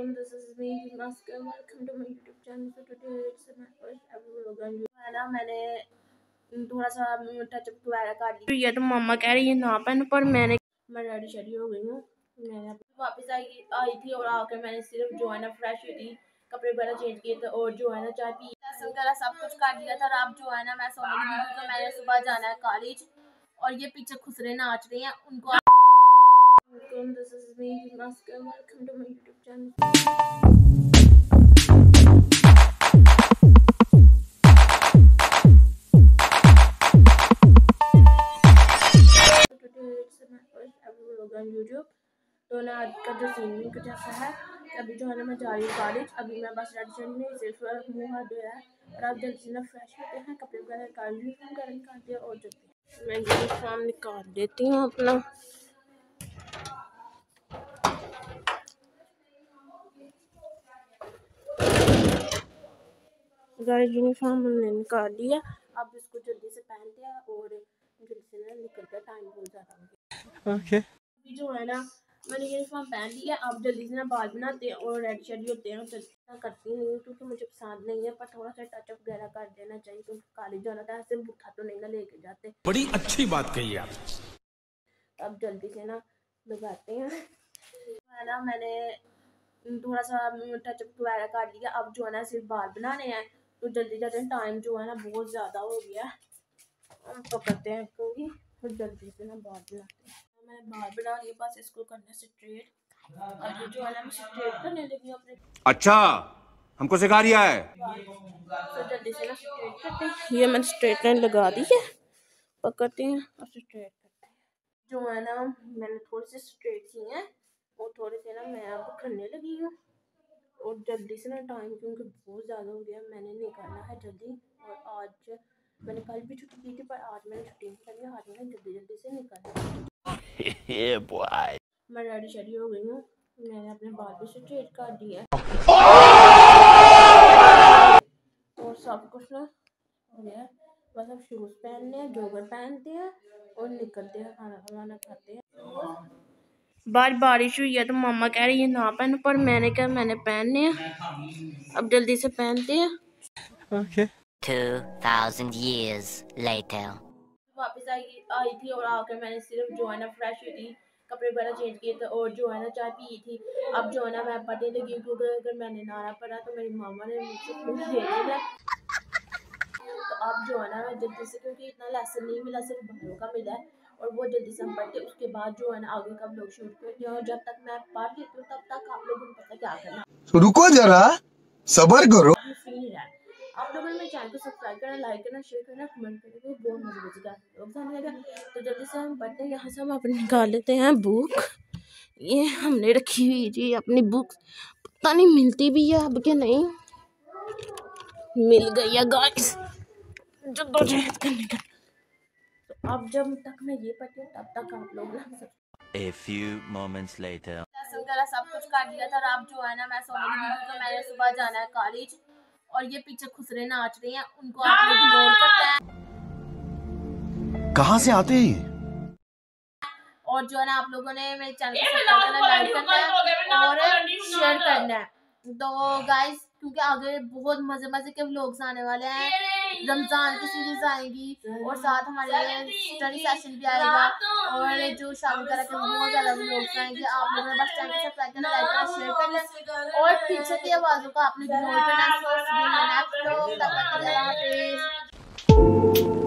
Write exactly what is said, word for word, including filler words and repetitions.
Assalamualaikum, this is me Masker. Welcome to my YouTube channel. So today it's my first ever vlog on YouTube. है ना, मैंने थोड़ा सा touch-up वगैरह कर लिया। ये तो मम्मा कह रही है ना पहन, पर मैंने मैं रेडी शेडी हो गई हूँ। मैंने वापस आई आई थी और आकर मैंने सिर्फ जो है ना फ्रेश हुई थी, कपड़े वगैरह चेंज किए थे और जो है ना चाय पी, लहसुन वगैरह सब कुछ कर दिया था। और अब जो है ना मैं सोने लगी क्योंकि मैंने सुबह जाना है कॉलेज। और ये पीछे खुसरे नाच रहे हैं उनको। This is me Masker. Welcome to my YouTube channel. YouTube तो ना आज का जो सीन भी कुछ ऐसा है। अभी जो है ना मैं जा रही हूँ कॉलेज। अभी मैं बस रेडी शेडी नहीं, सिर्फ मुँह हाथ धोया है और आप जल्दी से ना फ्रेश होते हैं, कपड़े वगैरह निकाल यूनिफॉर्म वगैरह निकाल दिया और जल्दी मैं यूनिफॉर्म निकाल देती हूँ अपना। गाइस यूनिफॉर्म हमने निकाल लिया, अब इसको जल्दी से पहनते हैं और जल्दी से ना निकलते हैं, टाइम बहुत ज़्यादा हो गया। ओके अभी जो है ना मैंने यूनिफॉर्म पहन लिया, अब जल्दी से ना बाल बनाते हैं और रेडी शेडी होते हैं। जल्दी ना करती नहीं क्योंकि मुझे पसंद नहीं है, पर थोड़ा सा टचअप वगैरह कर देना चाहिए क्योंकि कॉलेज जाना था, ऐसे बुढ़ा तो नहीं ना लेके जाते। बड़ी अच्छी बात कही आप। अब जल्दी से ना लगाते हैं। है ना मैंने थोड़ा सा टचअप वगैरह कर लिया, अब जो है ना सिर्फ बाल बनाने हैं तो जल्दी जल्दी टाइम जो है ना बहुत ज़्यादा हो गया। हम तो करते हैं क्योंकि फिर जल्दी से ना बाल बनाते हैं। मैंने बाल बना लिए, बस इसको करना स्ट्रेट। अब जो है ना मैं स्ट्रेट करने लगी अपने। अच्छा हमको सिखा रिया है तो जल्दी से ना स्ट्रेट करते हैं। ये मैंने स्ट्रेट लाइन लगा दी है, पकड़ते हैं और स्ट्रेट करते हैं। जो है ना मैंने थोड़े से स्ट्रेट किए हैं और थोड़े से ना मैं अब करने लगी हूँ और जल्दी से ना टाइम क्योंकि बहुत ज़्यादा हो गया, मैंने निकालना है जल्दी। और आज मैंने कल भी छुट्टी की थी पर आज मैंने छुट्टी नहीं करी, आज मैंने जल्दी जल्दी से निकालना। मैं रेडी शेडी हो गई हूँ, मैंने अपने बाल भी स्ट्रेट कर दिया और सब कुछ ना हो गया। बस अब शूज़ पहनने हैं, जॉगर पहनते हैं और निकलते हैं, खाना खाना खाते हैं। बार बारिश हुई है तो मम्मा कह रही है ना पहन, पर मैंने कहा मैंने पहनने हैं, अब जल्दी से पहनते हैं। Okay two thousand years later. वापस आई आई थी और आकर मैंने सिर्फ जो है ना फ्रेश हुई थी, कपड़े वगैरह चेंज किए थे और जो है ना चाय पी थी। अब जो है ना मैं पढ़ने लगी क्योंकि अगर मैंने नारा पढ़ा तो मेरी मामा ने मुझसे फूल दे दिया। तो अब जो है ना जल्दी से, क्योंकि इतना लेसन नहीं मिला, सिर्फ बालों का मिला है और वो जल्दी से हम पढ़ते, उसके बाद जो है ना आगे का लोग शूट करते हैं। और जब तक मैं पढ़ लेती हूँ तब तक आप लोगों को पता क्या करना। रुको जरा सबर करो। आप लोगों ने मेरे चैनल को सब्सक्राइब करना, लाइक करना, शेयर करना, कमेंट करना, तो बहुत मजा बचेगा। तो जल्दी से हम पढ़ते हैं। यहाँ से हम अपने निकाल लेते हैं बुक। ये हमने रखी हुई थी अपनी बुक, पता नहीं मिलती भी है अब के नहीं। मिल गई है गाइस, जद्दोजहद करने का। तो अब जब तक मैं ये पढ़ती हूँ तब तक आप लोग A few moments later. लहसुन वगैरह सब कुछ कर दिया था। और अब जो है ना मैं सोने लगी क्योंकि मैंने सुबह जाना है कॉलेज। और ये पीछे खुसरे नाच रहे हैं, उनको आपने इग्नोर करना है। कहाँ से आते हैं? और जो है ना आप लोगों ने मेरे चैनल को सब्सक्राइब करना, लाइक करना है और शेयर करना है। तो गाइस क्योंकि आगे बहुत मजे मजे के व्लॉग्स आने वाले हैं, रमजान की सीरीज आएगी और साथ हमारे स्टडी सेशन भी आएगा और जो शादी वगैरह के बहुत ज्यादा व्लॉग्स आएंगे। आप लोगों ने बस चैनल को सब्सक्राइब करना, लाइक करना, शेयर करना और पीछे की आवाजों को आपने इग्नोर करना।